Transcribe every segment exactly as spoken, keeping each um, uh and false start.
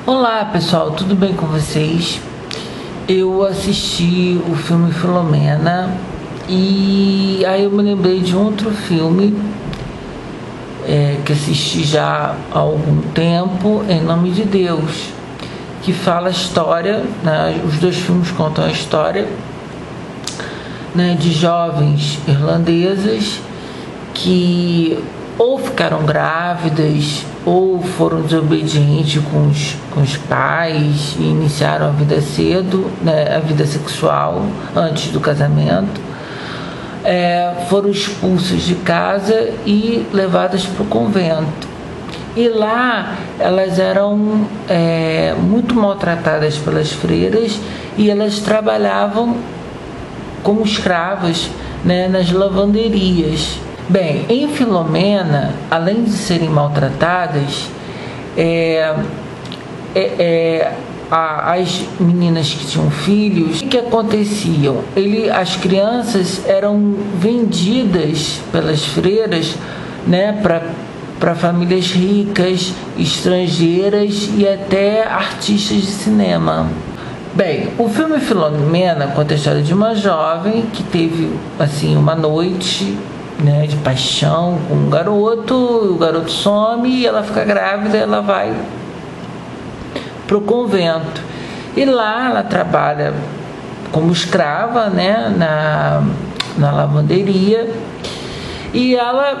Olá pessoal, tudo bem com vocês? Eu assisti o filme Filomena e aí eu me lembrei de outro filme é, que assisti já há algum tempo, Em Nome de Deus, que fala a história, né, os dois filmes contam a história, né, de jovens irlandesas que ou ficaram grávidas ou foram desobedientes com os, com os pais e iniciaram a vida cedo, né, a vida sexual antes do casamento, é, foram expulsas de casa e levadas para o convento. E lá elas eram é, muito maltratadas pelas freiras e elas trabalhavam como escravas, né, nas lavanderias. Bem, em Filomena, além de serem maltratadas, é, é, é, a, as meninas que tinham filhos, o que aconteciam? Ele, as crianças eram vendidas pelas freiras, né, para para famílias ricas, estrangeiras e até artistas de cinema. Bem, o filme Filomena conta a história de uma jovem que teve assim uma noite, né, de paixão com um garoto, o garoto some e ela fica grávida, ela vai pro convento e lá ela trabalha como escrava, né, na, na lavanderia, e ela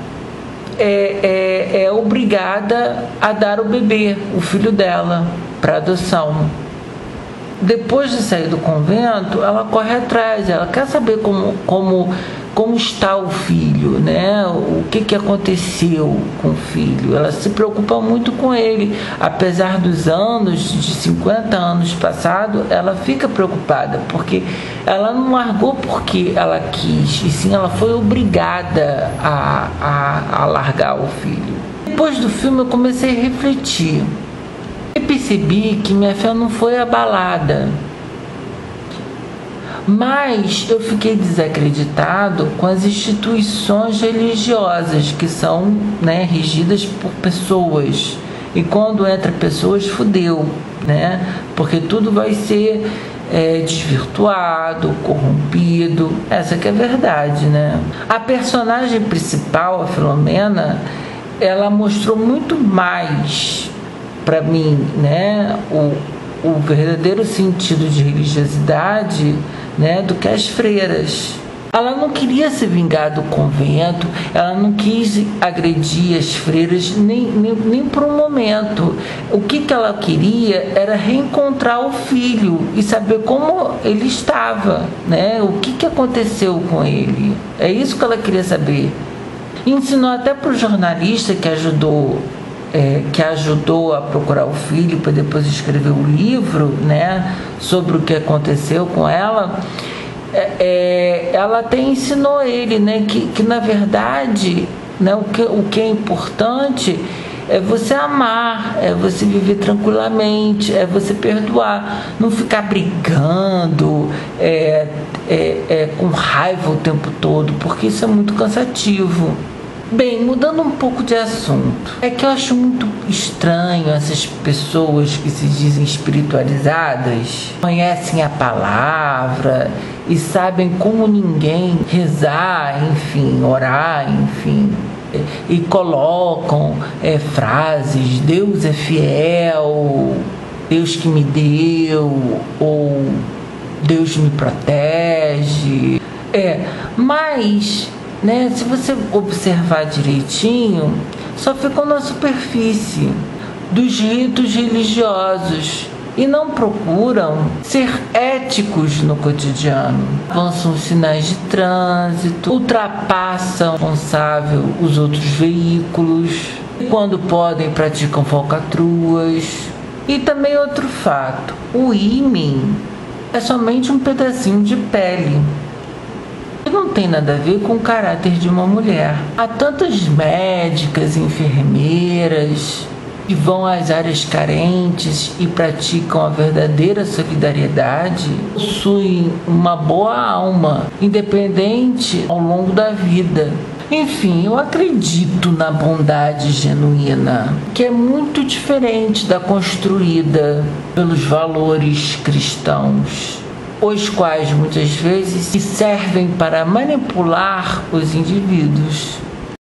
é, é, é obrigada a dar o bebê, o filho dela, para adoção. Depois de sair do convento, ela corre atrás, ela quer saber como, como, como está o filho, né? O que, que aconteceu com o filho. Ela se preocupa muito com ele. Apesar dos anos, de cinquenta anos passados, ela fica preocupada, porque ela não largou porque ela quis, e sim ela foi obrigada a, a, a largar o filho. Depois do filme eu comecei a refletir. Eu percebi que minha fé não foi abalada, mas eu fiquei desacreditado com as instituições religiosas que são, né, regidas por pessoas, e quando entra pessoas, fudeu, né, porque tudo vai ser é, desvirtuado, corrompido. Essa que é a verdade, né? A personagem principal, a Filomena, ela mostrou muito mais para mim, né, o, o verdadeiro sentido de religiosidade, né, do que as freiras. Ela não queria se vingar do convento, ela não quis agredir as freiras nem, nem, nem por um momento. O que, que ela queria era reencontrar o filho e saber como ele estava, né, o que, que aconteceu com ele. É isso que ela queria saber. E ensinou até para o jornalista que ajudou É, que ajudou a procurar o filho para depois escrever o livro, né, sobre o que aconteceu com ela. É, é, ela até ensinou ele, né, que, que na verdade, né, o, que, o que é importante é você amar, é você viver tranquilamente, é você perdoar, não ficar brigando, é, é, é, com raiva o tempo todo, porque isso é muito cansativo. Bem, mudando um pouco de assunto, é que eu acho muito estranho essas pessoas que se dizem espiritualizadas, conhecem a palavra e sabem como ninguém rezar, enfim, orar, enfim, e colocam é, frases: Deus é fiel, Deus que me deu, ou Deus me protege. É, mas, né, se você observar direitinho, só ficam na superfície dos ritos religiosos e não procuram ser éticos no cotidiano. Avançam os sinais de trânsito, ultrapassam responsável os outros veículos, e quando podem praticam falcatruas. E também outro fato: o ímen é somente um pedacinho de pele, não tem nada a ver com o caráter de uma mulher. Há tantas médicas, enfermeiras que vão às áreas carentes e praticam a verdadeira solidariedade, possuem uma boa alma, independente ao longo da vida. Enfim, eu acredito na bondade genuína, que é muito diferente da construída pelos valores cristãos, os quais muitas vezes se servem para manipular os indivíduos.